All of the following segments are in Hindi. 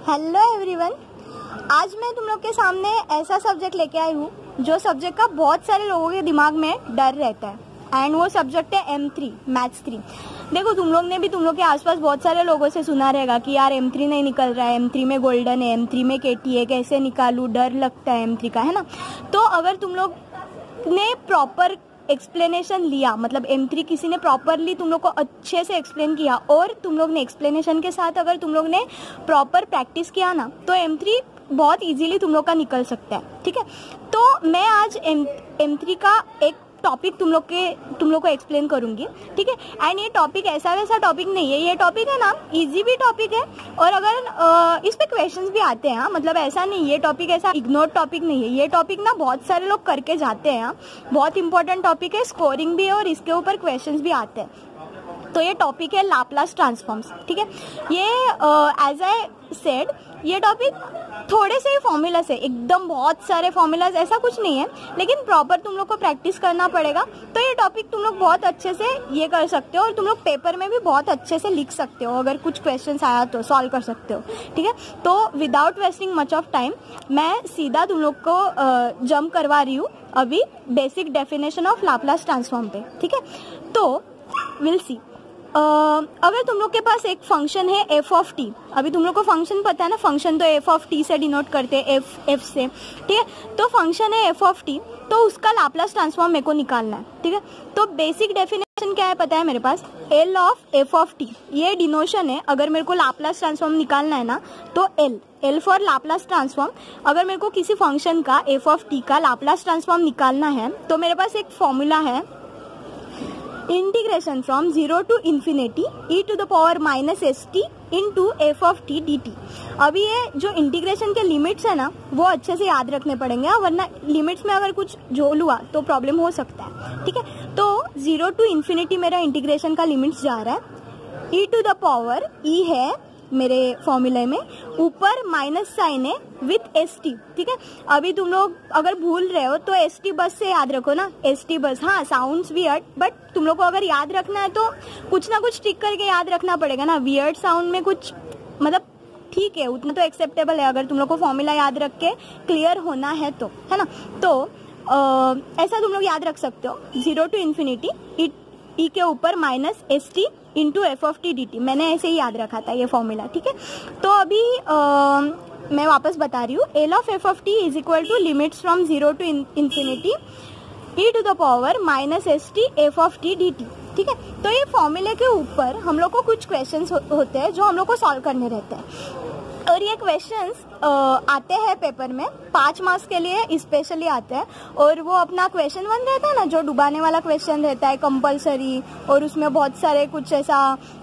हेलो एवरीवन, आज मैं तुम लोग के सामने ऐसा सब्जेक्ट लेके आई हूँ जो सब्जेक्ट का बहुत सारे लोगों के दिमाग में डर रहता है एंड वो सब्जेक्ट है M3 मैथ्स 3। देखो, तुम लोग ने भी तुम लोग के आसपास बहुत सारे लोगों से सुना रहेगा कि यार M3 नहीं निकल रहा है, M3 में गोल्डन है, M3 में KT है, कैसे निकालूं, डर लगता है M3 का, है ना। तो अगर तुम लोग ने प्रॉपर एक्सप्लेनेशन लिया, मतलब M3 किसी ने प्रॉपरली तुम लोग को अच्छे से एक्सप्लेन किया और तुम लोग ने एक्सप्लेनेशन के साथ अगर तुम लोग ने प्रॉपर प्रैक्टिस किया ना, तो M3 बहुत इजीली तुम लोग का निकल सकता है। ठीक है, तो मैं आज M3 का एक टॉपिक तुम लोग को एक्सप्लेन करूंगी। ठीक है, एंड ये टॉपिक ऐसा वैसा टॉपिक नहीं है, ये टॉपिक है ना इजी भी टॉपिक है और अगर इस पे क्वेश्चंस भी आते हैं, मतलब ऐसा नहीं, ये टॉपिक ऐसा इग्नोर टॉपिक नहीं है। ये टॉपिक ना बहुत सारे लोग करके जाते हैं, बहुत इंपॉर्टेंट टॉपिक है, स्कोरिंग भी है और इसके ऊपर क्वेश्चंस भी आते हैं। तो ये टॉपिक है लाप्लास ट्रांसफॉर्म्स। ठीक है, ये एज आई सेड, ये टॉपिक थोड़े से ही फॉर्मूलाज है, एकदम बहुत सारे फॉर्मूलाज ऐसा कुछ नहीं है, लेकिन प्रॉपर तुम लोग को प्रैक्टिस करना पड़ेगा। तो ये टॉपिक तुम लोग बहुत अच्छे से ये कर सकते हो और तुम लोग पेपर में भी बहुत अच्छे से लिख सकते हो, अगर कुछ क्वेश्चंस आया तो सॉल्व कर सकते हो। ठीक है, तो without wasting much of time मैं सीधा तुम लोग को जंप करवा रही हूँ अभी basic definition of Laplace transform पे। ठीक है, तो विल सी। अगर तुम लोग के पास एक फंक्शन है एफ ऑफ टी, अभी तुम लोग को फंक्शन पता है ना, फंक्शन तो एफ ऑफ टी से डिनोट करते हैं, एफ से। ठीक है, तो फंक्शन है एफ ऑफ टी, तो उसका लाप्लास ट्रांसफॉर्म मेरे को निकालना है। ठीक है, तो बेसिक डेफिनेशन क्या है पता है मेरे पास, L of f of t, ये डिनोशन है। अगर मेरे को लाप्लास ट्रांसफॉर्म निकालना है ना, तो एल फॉर लाप्लास ट्रांसफॉर्म। अगर मेरे को किसी फंक्शन का एफ ऑफ टी का लाप्लास ट्रांसफॉर्म निकालना है तो मेरे पास एक फॉर्मूला है, integration from 0 to infinity e to the power minus st into f of t dt। अभी ये जो इंटीग्रेशन के लिमिट्स है ना, वो अच्छे से याद रखने पड़ेंगे, वरना लिमिट्स में अगर कुछ झोल हुआ तो प्रॉब्लम हो सकता है। ठीक है, तो 0 to infinity मेरा इंटीग्रेशन का लिमिट्स जा रहा है, e to the power e है मेरे फॉर्मूले में, ऊपर माइनस साइन है विथ एस टी। ठीक है, अभी तुम लोग अगर भूल रहे हो तो एस टी बस से याद रखो ना, एस टी बस। हाँ, साउंड्स वियर्ड, बट तुम लोग को अगर याद रखना है तो कुछ ना कुछ ट्रिक करके याद रखना पड़ेगा ना। वियर्ड साउंड में कुछ मतलब ठीक है, उतना तो एक्सेप्टेबल है अगर तुम लोग को फॉर्मूला याद रख के क्लियर होना है तो, है ना। तो ऐसा तुम लोग याद रख सकते हो, 0 to infinity ई के ऊपर minus s t into f of t d t. मैंने ऐसे ही याद रखा था ये फॉर्मूला। ठीक है, तो अभी मैं वापस बता रही हूँ, L of f of t is equal to limits from 0 to infinity e to the power minus s t f of t d t. ठीक है, तो ये फॉर्मूले के ऊपर हम लोग को कुछ क्वेश्चंस होते हैं जो हम लोग को सॉल्व करने रहते हैं, और ये क्वेश्चंस आते हैं पेपर में 5 मार्क्स के लिए स्पेशली आते हैं। और वो अपना क्वेश्चन 1 रहता है ना, जो डुबाने वाला क्वेश्चन रहता है कंपलसरी, और उसमें बहुत सारे कुछ ऐसा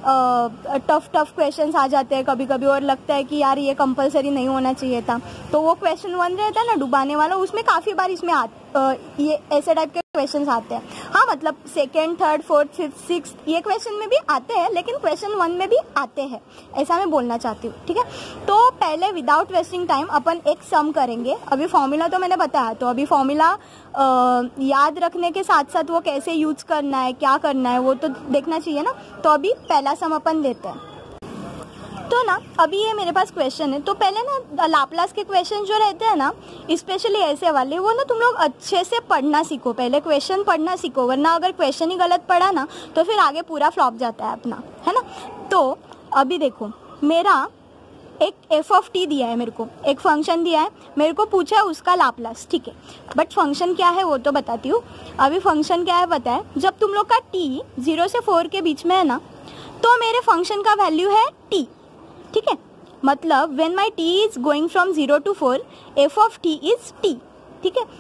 टफ क्वेश्चंस आ जाते हैं कभी कभी, और लगता है कि यार ये कंपलसरी नहीं होना चाहिए था। तो वो क्वेश्चन 1 रहता है ना डुबाने वाला, उसमें काफ़ी बार इसमें ये ऐसे टाइप के क्वेश्चंस आते हैं। हाँ, मतलब 2nd, 3rd, 4th, 5th, 6th ये क्वेश्चन में भी आते हैं, लेकिन क्वेश्चन 1 में भी आते हैं, ऐसा मैं बोलना चाहती हूँ। ठीक है, तो पहले विदाउट वेस्टिंग टाइम अपन एक सम करेंगे। अभी फॉर्मूला तो मैंने बताया, तो अभी फॉर्मूला याद रखने के साथ साथ वो कैसे यूज करना है, क्या करना है, वो तो देखना चाहिए ना। तो अभी पहला सम अपन लेते हैं। तो ना अभी ये मेरे पास क्वेश्चन है, तो पहले ना लाप्लास के क्वेश्चन जो रहते हैं ना, स्पेशली ऐसे वाले, वो ना तुम लोग अच्छे से पढ़ना सीखो, पहले क्वेश्चन पढ़ना सीखो, वरना अगर क्वेश्चन ही गलत पढ़ा ना तो फिर आगे पूरा फ्लॉप जाता है अपना, है ना। तो अभी देखो, मेरा एक एफ ऑफ टी दिया है, मेरे को एक फंक्शन दिया है, मेरे को पूछा है उसका लाप्लास। ठीक है, बट फंक्शन क्या है वो तो बताती हूँ। अभी फंक्शन क्या है पता है, जब तुम लोग का टी 0 से 4 के बीच में है ना, तो मेरे फंक्शन का वैल्यू है टी। ठीक है, मतलब when my t is going from 0 to 4, f of t is t. ठीक है,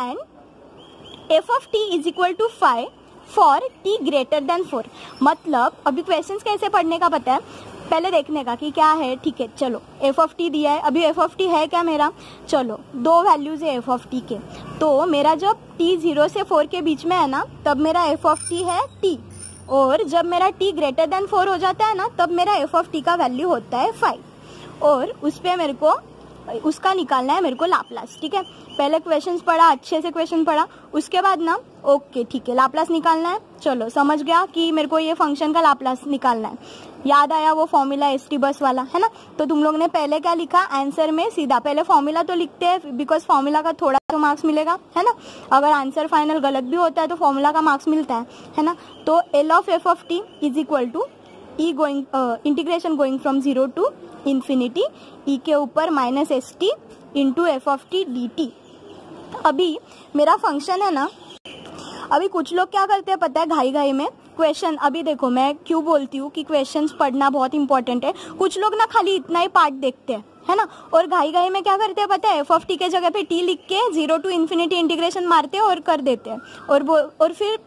and f of t is equal to 5 for t greater than 4। मतलब अभी क्वेश्चंस कैसे पढ़ने का पता है, पहले देखने का कि क्या है। ठीक है, चलो एफ ऑफ टी दिया है, अभी एफ ऑफ टी है क्या मेरा, चलो 2 वैल्यूज है एफ ऑफ टी के, तो मेरा जब टी 0 से 4 के बीच में है ना, तब मेरा एफ ऑफ टी है टी, और जब मेरा t ग्रेटर देन 4 हो जाता है ना, तब मेरा एफ ऑफ टी का वैल्यू होता है 5, और उस पर मेरे को उसका निकालना है मेरे को लाप्लास, ठीक है। पहले क्वेश्चंस पढ़ा, अच्छे से क्वेश्चन पढ़ा, उसके बाद ना ओके ठीक है लाप्लास निकालना है, चलो समझ गया कि मेरे को ये फंक्शन का लाप्लास निकालना है। याद आया वो फॉर्मूला एसटी बस वाला, है ना। तो तुम लोग ने पहले क्या लिखा आंसर में, सीधा पहले फॉर्मूला तो लिखते हैं बिकॉज फॉर्मूला का थोड़ा तो मार्क्स मिलेगा, है ना। अगर आंसर फाइनल गलत भी होता है तो फॉर्मूला का मार्क्स मिलता है ना। तो L of f of t is equal to e going integration going from 0 to infinity e के ऊपर minus s t into f of t d t. अभी मेरा फंक्शन है ना, अभी कुछ लोग क्या करते हैं पता है, घाई घाई में क्वेश्चन, अभी देखो मैं क्यों बोलती हूँ कि क्वेश्चंस पढ़ना बहुत इंपॉर्टेंट है। कुछ लोग ना खाली इतना ही पार्ट देखते हैं, है ना, और घाई घाई में क्या करते हैं पता है, एफ ऑफ टी के जगह पे टी लिख के 0 टू इन्फिनिटी इंटीग्रेशन मारते हैं और कर देते हैं, और फिर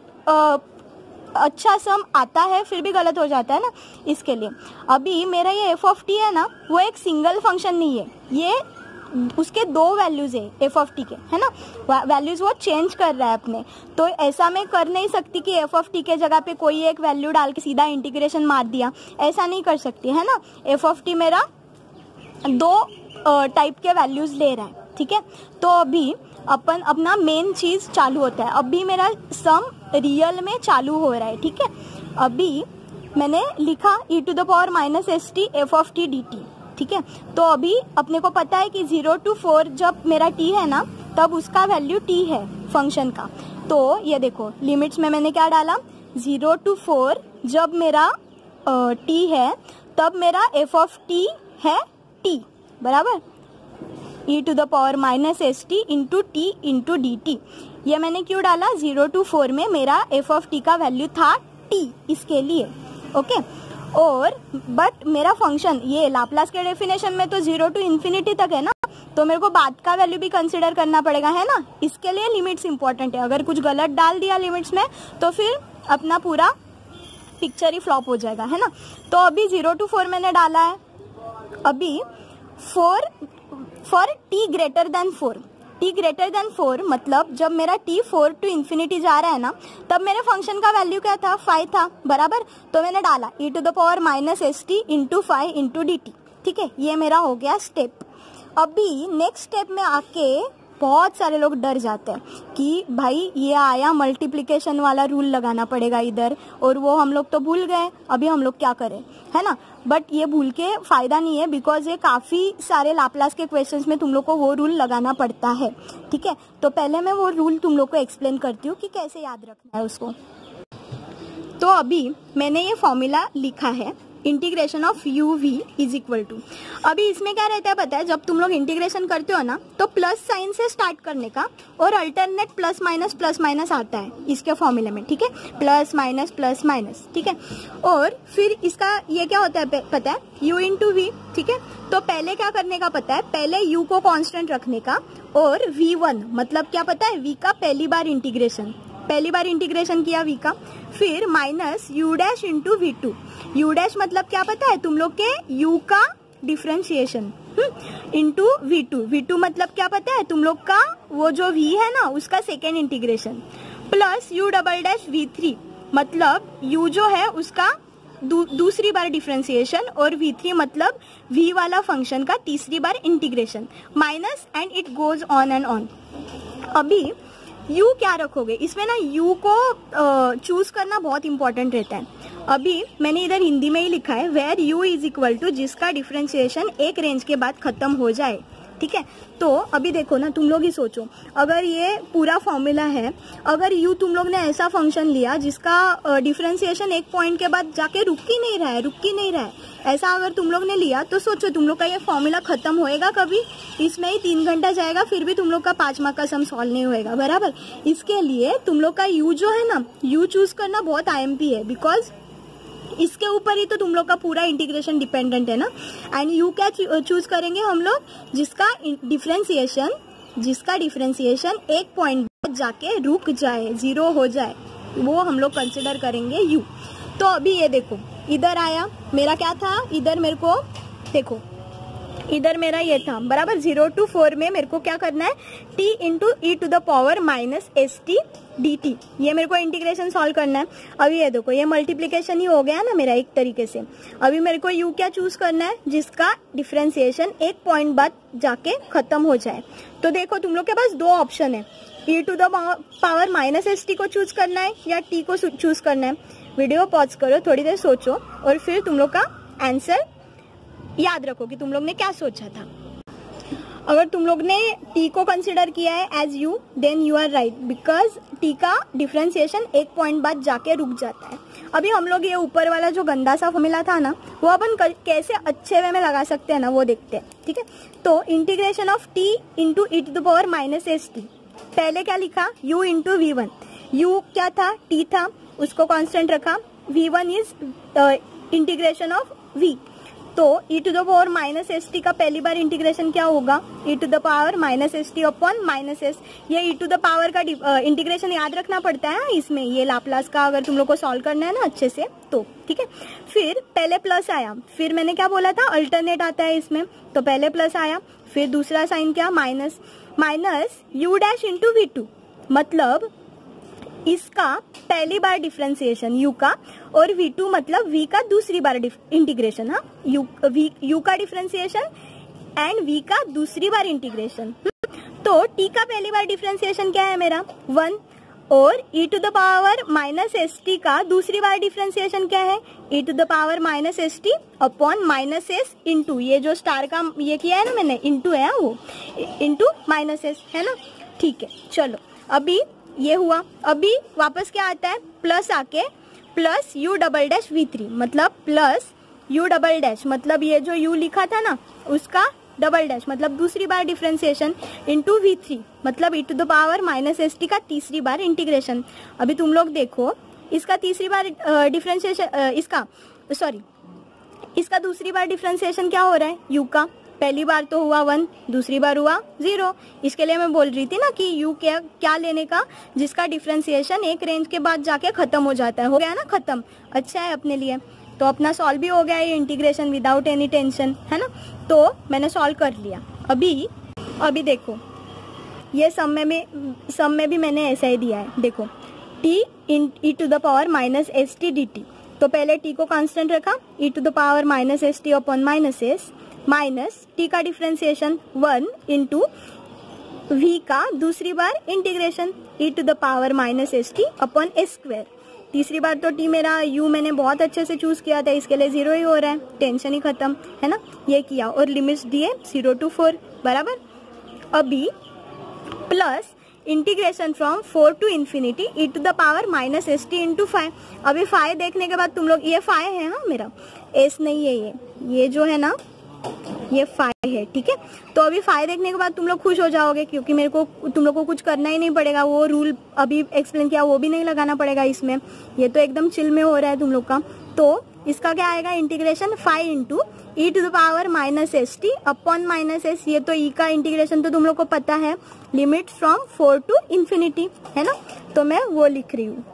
अच्छा सम आता है फिर भी गलत हो जाता है ना। इसके लिए अभी मेरा ये एफ ऑफ टी है ना, वो एक सिंगल फंक्शन नहीं है, ये उसके दो वैल्यूज है एफ ऑफ टी के, है ना, वैल्यूज वो चेंज कर रहा है अपने। तो ऐसा मैं कर नहीं सकती कि एफ ऑफ टी के जगह पे कोई एक वैल्यू डाल के सीधा इंटीग्रेशन मार दिया, ऐसा नहीं कर सकती, है ना। एफ ऑफ टी मेरा दो टाइप के वैल्यूज ले रहा है, ठीक है। तो अभी अपन अपना मेन चीज चालू होता है, अभी मेरा सम रियल में चालू हो रहा है, ठीक है। अभी मैंने लिखा e to the power minus s t f of t d t, ठीक है। तो अभी अपने को पता है कि 0 to 4 जब मेरा t है ना, तब उसका वैल्यू t है फंक्शन का। तो ये देखो लिमिट्स में मैंने क्या डाला, 0 to 4 जब मेरा t है तब मेरा f ऑफ t है t बराबर e to the power minus s t into t into d t. ये मैंने क्यों डाला, 0 to 4 में मेरा f ऑफ t का वैल्यू था t, इसके लिए, ओके। और बट मेरा फंक्शन ये लाप्लास के डेफिनेशन में तो 0 टू इन्फिनिटी तक है ना, तो मेरे को बाद का वैल्यू भी कंसिडर करना पड़ेगा, है ना। इसके लिए लिमिट्स इंपॉर्टेंट है, अगर कुछ गलत डाल दिया लिमिट्स में तो फिर अपना पूरा पिक्चर ही फ्लॉप हो जाएगा, है ना। तो अभी 0 to 4 मैंने डाला है। अभी for t greater than 4, t greater than 4 मतलब जब मेरा t 4 टू इन्फिनिटी जा रहा है ना, तब मेरे फंक्शन का वैल्यू क्या था, 5 था बराबर। तो मैंने डाला e to the power minus s t into 5 into d t, ठीक है। ये मेरा हो गया स्टेप। अभी नेक्स्ट स्टेप में आके बहुत सारे लोग डर जाते हैं कि भाई ये आया मल्टीप्लिकेशन वाला रूल लगाना पड़ेगा इधर, और वो हम लोग तो भूल गए, अभी हम लोग क्या करें, है ना। बट ये भूल के फायदा नहीं है, बिकॉज ये काफी सारे लाप्लास के क्वेश्चंस में तुम लोग को वो रूल लगाना पड़ता है, ठीक है। तो पहले मैं वो रूल तुम लोग को एक्सप्लेन करती हूँ कि कैसे याद रखना है उसको। तो अभी मैंने ये फॉर्मूला लिखा है, integration of u v is equal to, अभी इसमें क्या रहता है पता है, जब तुम लोग इंटीग्रेशन करते हो ना तो प्लस साइन से स्टार्ट करने का, और अल्टरनेट प्लस माइनस आता है इसके फॉर्मूले में, ठीक है, प्लस माइनस, ठीक है। और फिर इसका ये क्या होता है पता है, u इंटू वी, ठीक है। तो पहले क्या करने का पता है, पहले u को कांस्टेंट रखने का, और v1 मतलब क्या पता है, v का पहली बार इंटीग्रेशन किया v का, फिर minus u dash into v2, u dash मतलब क्या पता है तुम लोग के, u का डिफ्रेंशिएशन इंटू v2 मतलब क्या पता है तुम लोग का, वो जो v है ना उसका second integration, plus u double dash v3 मतलब u जो है उसका दूसरी बार डिफ्रेंशिएशन, और v3 मतलब v वाला फंक्शन का तीसरी बार integration, minus and it goes on and on. अभी u क्या रखोगे इसमें ना, u को चूज करना बहुत इंपॉर्टेंट रहता है। अभी मैंने इधर हिंदी में ही लिखा है, where u is equal to जिसका डिफरेंशिएशन एक रेंज के बाद खत्म हो जाए, ठीक है। तो अभी देखो ना, तुम लोग ही सोचो, अगर ये पूरा फॉर्मूला है, अगर u तुम लोग ने ऐसा फंक्शन लिया जिसका डिफरेंशिएशन एक पॉइंट के बाद जाके रुक ही नहीं रहा है, ऐसा अगर तुम लोग ने लिया तो सोचो तुम लोग का ये फॉर्मूला खत्म होएगा कभी, इसमें ही 3 घंटा जाएगा, फिर भी तुम लोग का 5 मार्क का सम सॉल्व नहीं होएगा बराबर। इसके लिए तुम लोग का u जो है ना, u चूज करना बहुत IMP है, बिकॉज इसके ऊपर ही तो तुम लोग का पूरा इंटीग्रेशन डिपेंडेंट है ना। एंड यू क्या चूज करेंगे हम लोग, जिसका डिफरेंशिएशन एक पॉइंट जाके रुक जाए, 0 हो जाए, वो हम लोग कंसिडर करेंगे यू। तो अभी ये देखो इधर आया, मेरा क्या था, इधर मेरे को देखो इधर मेरा ये था बराबर 0 to 4 में मेरे को क्या करना है t into e to the power minus s t d t, ये मेरे को इंटीग्रेशन सॉल्व करना है। अभी ये देखो ये मल्टीप्लीकेशन ही हो गया ना मेरा एक तरीके से। अभी मेरे को u क्या चूज करना है जिसका डिफरेंशिएशन एक पॉइंट बाद जाके खत्म हो जाए। तो देखो तुम लोग के पास दो ऑप्शन है, e to the power minus s t को चूज करना है या t को चूज करना है। वीडियो पॉज करो, थोड़ी देर सोचो और फिर तुम लोग का आंसर याद रखो कि तुम लोग ने क्या सोचा था। अगर तुम लोग ने t को कंसिडर किया है as u, then you are right, because t का डिफरेंशिएशन एक पॉइंट बाद जाके रुक जाता है। अभी हम लोग ये ऊपर वाला जो गंदा सा फॉर्मूला था ना, वो अपन कैसे अच्छे वे में लगा सकते हैं ना, वो देखते हैं। ठीक है, तो integration of t into e to the power minus s t, पहले क्या लिखा u into v one, u क्या था t था, उसको कांस्टेंट रखा, v1 is integration of v। तो e to the power minus s t का पहली बार इंटीग्रेशन क्या होगा, e to the power minus s t upon minus s. ये e टू द पावर का इंटीग्रेशन याद रखना पड़ता है इसमें, ये लाप्लास का अगर तुम लोग को सॉल्व करना है ना अच्छे से तो। ठीक है, फिर पहले प्लस आया, फिर मैंने क्या बोला था अल्टरनेट आता है इसमें, तो पहले प्लस आया, फिर दूसरा साइन क्या minus, minus u dash into v two, मतलब इसका पहली बार डिफरेंशिएशन u का, और v2 मतलब v का दूसरी बार इंटीग्रेशन। हाँ, u का डिफरेंशिएशन एंड v का दूसरी बार इंटीग्रेशन। तो t का पहली बार डिफरेंशिएशन क्या है मेरा 1, और e to the power minus s t का दूसरी बार डिफरेंशिएशन क्या है e to the power minus s t upon minus s into, ये जो स्टार का ये किया है ना मैंने, इंटू है वो, इंटू माइनस एस है ना। ठीक है, चलो अभी ये हुआ। अभी वापस क्या आता है प्लस आके, plus u double dash v three, मतलब प्लस यू डबल डैश, मतलब ये जो u लिखा था ना उसका डबल डैश, मतलब दूसरी बार डिफरेंशिएशन, इंटू वी थ्री मतलब e to the power minus s t का तीसरी बार इंटीग्रेशन। अभी तुम लोग देखो इसका तीसरी बार डिफरेंशिएशन, इसका दूसरी बार डिफरेंशिएशन क्या हो रहा है u का, पहली बार तो हुआ 1, दूसरी बार हुआ 0। इसके लिए मैं बोल रही थी ना कि u क्या लेने का जिसका डिफरेंशिएशन एक रेंज के बाद जाके खत्म हो जाता है। हो गया ना खत्म, अच्छा है अपने लिए। तो अपना सॉल्व भी हो गया ये इंटीग्रेशन विदाउट एनी टेंशन, है ना। तो मैंने सॉल्व कर लिया। अभी देखो ये सम में भी मैंने ऐसा ही दिया है, देखो t in e to the power minus s t d t. तो पहले t को कांस्टेंट रखा, e to the power minus s t upon minus s, minus t का डिफरेंशिएशन 1 इंटू v का दूसरी बार integration e to the power minus s t upon s square. तीसरी बार तो t मेरा u मैंने बहुत अच्छे से चूज किया था, इसके लिए 0 ही हो रहा है, टेंशन ही खत्म, है ना। ये किया और लिमिट्स दिए 0 to 4 बराबर। अभी plus integration from 4 to infinity e to the power minus s t into 5। अभी 5 देखने के बाद तुम लोग, ये 5 है हाँ मेरा, एस नहीं है ये जो है ना ये 5 है, ठीक है। तो अभी 5 देखने के बाद तुम लोग खुश हो जाओगे क्योंकि मेरे को तुम लोग को कुछ करना ही नहीं पड़ेगा, वो रूल अभी एक्सप्लेन किया वो भी नहीं लगाना पड़ेगा इसमें, ये तो एकदम चिल में हो रहा है तुम लोग का। तो इसका क्या आएगा integration 5 into e to the power minus s t upon minus s. ये तो ई का इंटीग्रेशन तो तुम लोग को पता है, लिमिट फ्रॉम 4 टू इन्फिनिटी, है ना। तो मैं वो लिख रही हूँ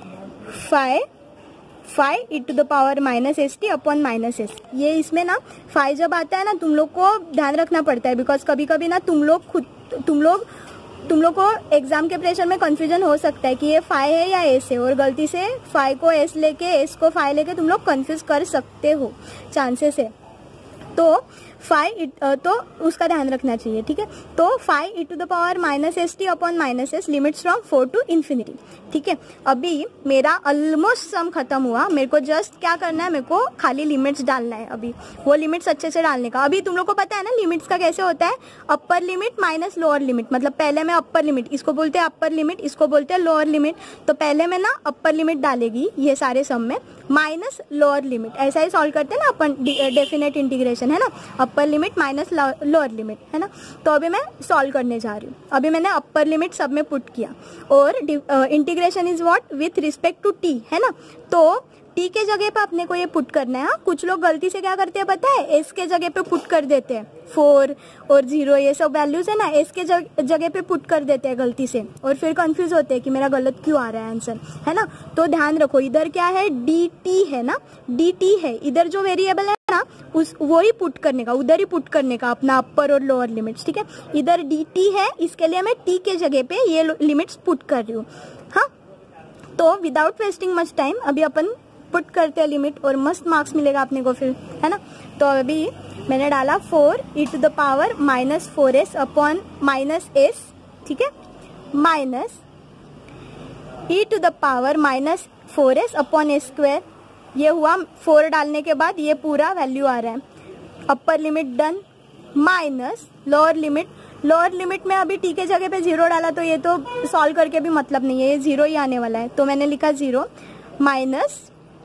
5 e to the power minus s t upon minus s. ये इसमें ना 5 जब आता है ना तुम लोग को ध्यान रखना पड़ता है, बिकॉज कभी कभी ना तुम लोग को एग्जाम के प्रेशर में कंफ्यूजन हो सकता है कि ये 5 है या एस है, और गलती से 5 को एस लेके एस को 5 लेके तुम लोग कंफ्यूज कर सकते हो, चांसेस है। तो 5 तो उसका ध्यान रखना चाहिए, ठीक है। तो 5 e to the power minus s t upon minus s, limits from 4 to infinity, ठीक है। अभी मेरा ऑलमोस्ट सम खत्म हुआ, मेरे को जस्ट क्या करना है, मेरे को खाली लिमिट्स डालना है। अभी वो लिमिट्स अच्छे से डालने का, अभी तुम लोग को पता है ना लिमिट्स का कैसे होता है, upper limit minus lower limit. मतलब पहले मैं अपर लिमिट, इसको बोलते हैं अपर लिमिट, इसको बोलते हैं लोअर लिमिट। तो पहले मैं ना अपर लिमिट डालेगी ये सारे सम में, माइनस लोअर लिमिट, ऐसा ही सॉल्व करते हैं ना अपन डेफिनेट इंटीग्रेशन, है ना, upper limit minus lower limit, है ना। तो अभी मैं सॉल्व करने जा रही हूँ। अभी मैंने अपर लिमिट सब में पुट किया, और integration is what with respect to t, है ना। तो टी के जगह पे अपने को ये पुट करना है। हाँ, कुछ लोग गलती से क्या करते हैं पता है, एस के जगह पे पुट कर देते हैं 4 और 0 ये सब वैल्यूज है ना, एस के जगह पे पुट कर देते हैं गलती से, और फिर कंफ्यूज होते हैं कि मेरा गलत क्यों आ रहा है आंसर, है ना। तो ध्यान रखो, इधर क्या है, डी टी है ना, डी टी है, इधर जो वेरिएबल है ना वो ही पुट करने का, उधर ही पुट करने का अपना अपर और लोअर लिमिट्स, ठीक है। इधर डी टी है, इसके लिए मैं टी के जगह पे ये लिमिट्स पुट कर रही हूँ। हाँ, तो विदाउट वेस्टिंग मच टाइम अभी अपन पुट करते हैं लिमिट, और मस्त मार्क्स मिलेगा अपने को फिर, है ना। तो अभी मैंने डाला 4e⁻⁻4s अपॉन -s, ठीक है, माइनस e⁻⁻4s अपॉन s², ये हुआ 4 डालने के बाद ये पूरा वैल्यू आ रहा है। Upper limit done, minus lower limit में अभी टी के जगह पे 0 डाला, तो ये तो सॉल्व करके भी मतलब नहीं है, ये 0 ही आने वाला है, तो मैंने लिखा 0 माइनस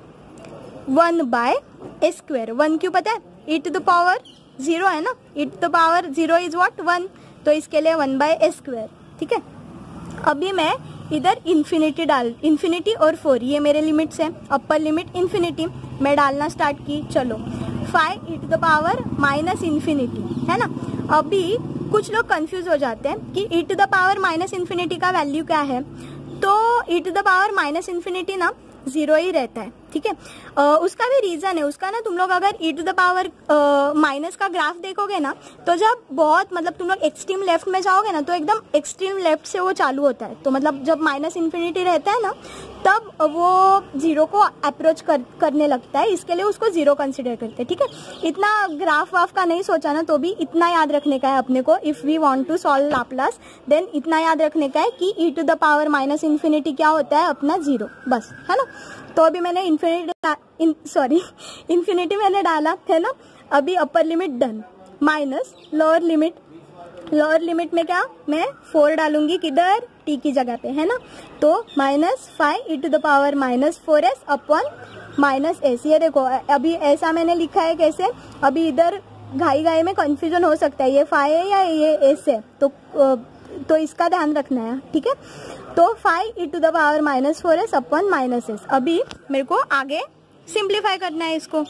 1/s²। 1 क्यों पता है, e⁻0 है ना, e⁻0 इज व्हाट 1, तो इसके लिए 1/s², ठीक है। अभी मैं इधर इन्फिनिटी और 4 ये मेरे लिमिट्स है, अपर लिमिट इन्फिनिटी मैं डालना स्टार्ट की, चलो 5e⁻⁻∞, है ना। अभी कुछ लोग कंफ्यूज हो जाते हैं कि e⁻∞ का वैल्यू क्या है, तो e⁻∞ ना 0 ही रहता है, ठीक है। उसका भी रीजन है, उसका ना तुम लोग अगर e⁻⁻ का ग्राफ देखोगे ना, तो जब बहुत मतलब तुम लोग एक्सट्रीम लेफ्ट में जाओगे ना, तो एकदम एक्सट्रीम लेफ्ट से वो चालू होता है, तो मतलब जब -∞ रहता है ना, तब वो 0 को अप्रोच करने लगता है, इसके लिए उसको 0 कंसिडर करते हैं, ठीक है। इतना ग्राफ वाफ का नहीं सोचा ना, तो भी इतना याद रखने का है अपने को, if we want to solve Laplace, then इतना याद रखने का है कि e⁻∞ क्या होता है अपना 0, बस, है ना। तो अभी मैंने इन्फिनिटी मैंने डाला है ना। अभी upper limit done, minus lower limit में क्या, मैं 4 डालूंगी किधर, टी की जगह पे, है ना। तो -5e⁻⁻4s अपॉन -s। ये देखो अभी ऐसा मैंने लिखा है कैसे, अभी इधर घाई में कंफ्यूजन हो सकता है, ये 5 है या ये s है, तो इसका ध्यान रखना है, ठीक है। तो 5e⁻⁻4s अपॉन -s। अभी मेरे को आगे सिंप्लीफाई करना है इसको,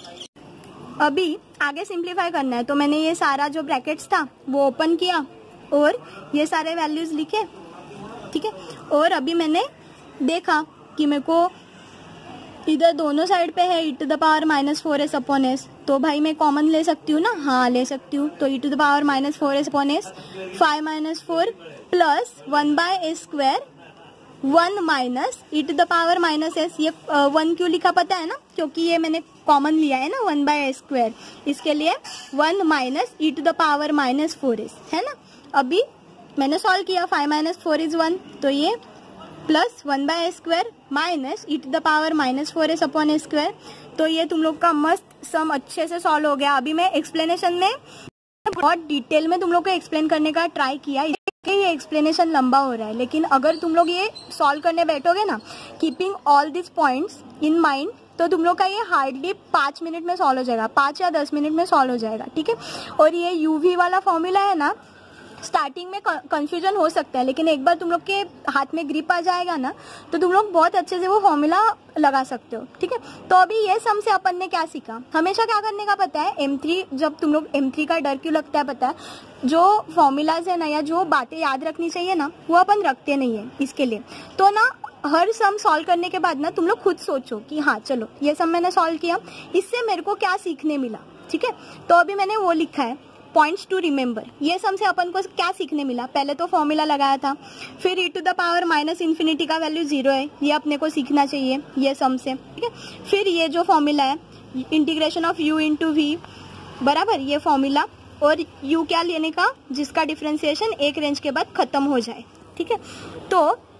अभी आगे सिंप्लीफाई करना है, तो मैंने ये सारा जो ब्रैकेट्स था वो ओपन किया और ये सारे वैल्यूज लिखे, ठीक है। और अभी मैंने देखा कि मेरे को इधर दोनों साइड पे है e⁻⁻4s अपॉन s, तो भाई मैं कॉमन ले सकती हूँ ना, हाँ ले सकती हूँ। तो e⁻⁻4s upon s 5 - 4 plus 1/s², 1 minus e⁻⁻s, ये 1 क्यों लिखा पता है ना, क्योंकि ये मैंने कॉमन लिया है ना 1/s², इसके लिए 1 माइनस e⁻⁻4s, है ना। अभी मैंने सॉल्व किया, 5 - 4 इज 1, तो ये plus 1/s² minus e⁻⁻4s upon s², तो ये तुम लोग का मस्त सम अच्छे से सॉल्व हो गया। अभी मैं एक्सप्लेनेशन में बहुत डिटेल में तुम लोग को एक्सप्लेन करने का ट्राई किया, ये एक्सप्लेनेशन लंबा हो रहा है, लेकिन अगर तुम लोग ये सॉल्व करने बैठोगे ना, keeping all this points in mind, तो तुम लोग का ये हार्डली 5 मिनट में सॉल्व हो जाएगा, 5 या 10 मिनट में सॉल्व हो जाएगा, ठीक है। और ये यूवी वाला फॉर्मूला है ना, स्टार्टिंग में कंफ्यूजन हो सकता है, लेकिन एक बार तुम लोग के हाथ में ग्रिप आ जाएगा ना, तो तुम लोग बहुत अच्छे से वो फॉर्मूला लगा सकते हो, ठीक है। तो अभी ये सम से अपन ने क्या सीखा, हमेशा क्या करने का पता है, M3 जब तुम लोग M3 का डर क्यों लगता है पता है, जो फॉर्मूलाज है ना या जो बातें याद रखनी चाहिए ना, वो अपन रखते नहीं है इसके लिए। तो ना हर सम सॉल्व करने के बाद ना तुम लोग खुद सोचो कि हाँ चलो ये सम मैंने सॉल्व किया, इससे मेरे को क्या सीखने मिला, ठीक है। तो अभी मैंने वो लिखा है पॉइंट्स टू रिमेंबर, ये सम से अपन को क्या सीखने मिला, पहले तो फॉर्मूला लगाया था, फिर e⁻⁻∞ का वैल्यू 0 है, ये अपने को सीखना चाहिए ये सम से, ठीक है। फिर ये जो फॉर्मूला है integration of u into v बराबर, ये फॉर्मूला, और u क्या लेने का, जिसका डिफ्रेंसिएशन एक रेंज के बाद खत्म हो जाए, ठीक है। तो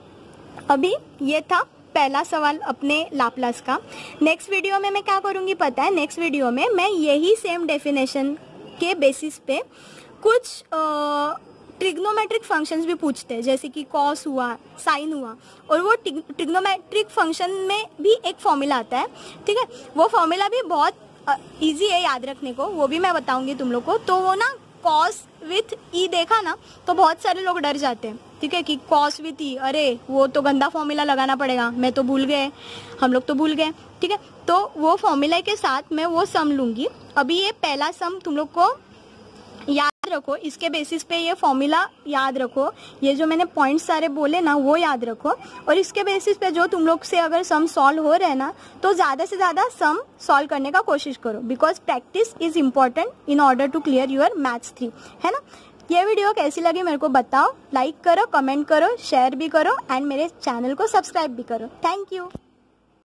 अभी ये था पहला सवाल अपने लाप्लास का। नेक्स्ट वीडियो में मैं क्या करूंगी पता है, नेक्स्ट वीडियो में मैं यही सेम डेफिनेशन के बेसिस पे कुछ ट्रिग्नोमेट्रिक फंक्शंस भी पूछते हैं, जैसे कि कॉस हुआ, साइन हुआ, और वो ट्रिग्नोमेट्रिक फंक्शन में भी एक फॉर्मूला आता है, ठीक है। वो फॉर्मूला भी बहुत इजी है याद रखने को, वो भी मैं बताऊंगी तुम लोग को। तो वो ना कॉस विथ ई देखा ना तो बहुत सारे लोग डर जाते हैं, ठीक है, कि कॉस विथ ई, अरे वो तो गंदा फॉर्मूला लगाना पड़ेगा, मैं तो भूल गए, हम लोग तो भूल गए, ठीक है। तो वो फॉर्मूला के साथ मैं वो सम लूंगी। अभी ये पहला सम तुम लोग को याद रखो, इसके बेसिस पे ये फॉर्मूला याद रखो, ये जो मैंने पॉइंट्स सारे बोले ना वो याद रखो, और इसके बेसिस पे जो तुम लोग से अगर सम सॉल्व हो रहे हैं ना तो ज़्यादा से ज़्यादा सम सॉल्व करने का कोशिश करो, because practice is important in order to clear your maths 3, है ना। ये वीडियो कैसी लगी मेरे को बताओ, लाइक करो, कमेंट करो, शेयर भी करो एंड मेरे चैनल को सब्सक्राइब भी करो। Thank you.